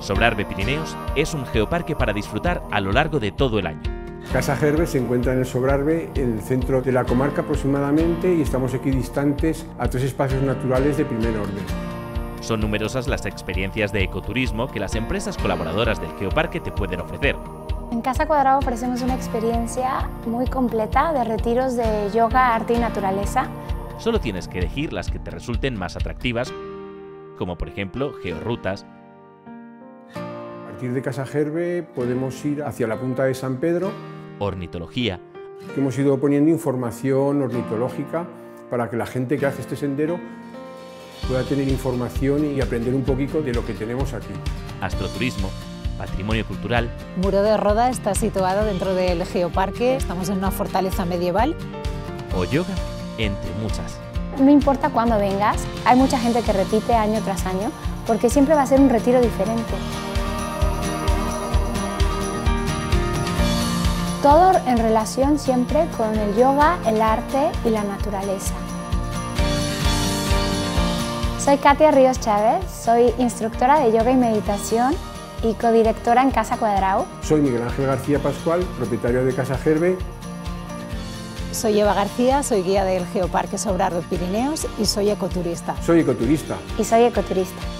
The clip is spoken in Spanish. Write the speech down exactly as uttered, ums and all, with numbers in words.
Sobrarbe Pirineos es un geoparque para disfrutar a lo largo de todo el año. Casa Gerbe se encuentra en el Sobrarbe, en el centro de la comarca aproximadamente, y estamos equidistantes a tres espacios naturales de primer orden. Son numerosas las experiencias de ecoturismo que las empresas colaboradoras del geoparque te pueden ofrecer. En Casa Cuadrado ofrecemos una experiencia muy completa de retiros de yoga, arte y naturaleza. Solo tienes que elegir las que te resulten más atractivas, como por ejemplo georrutas. A partir de Casa Gerbe podemos ir hacia la punta de San Pedro. Ornitología. Hemos ido poniendo información ornitológica para que la gente que hace este sendero pueda tener información y aprender un poquito de lo que tenemos aquí. Astroturismo, patrimonio cultural. Muro de Roda está situado dentro del geoparque, estamos en una fortaleza medieval. O yoga, entre muchas. No importa cuándo vengas, hay mucha gente que repite año tras año, porque siempre va a ser un retiro diferente. Todo en relación siempre con el yoga, el arte y la naturaleza. Soy Katia Ríos Chávez, soy instructora de yoga y meditación y codirectora en Casa Cuadrado. Soy Miguel Ángel García Pascual, propietario de Casa Gerbe. Soy Eva García, soy guía del Geoparque Sobrarbe Pirineos y soy ecoturista. Soy ecoturista. Y soy ecoturista.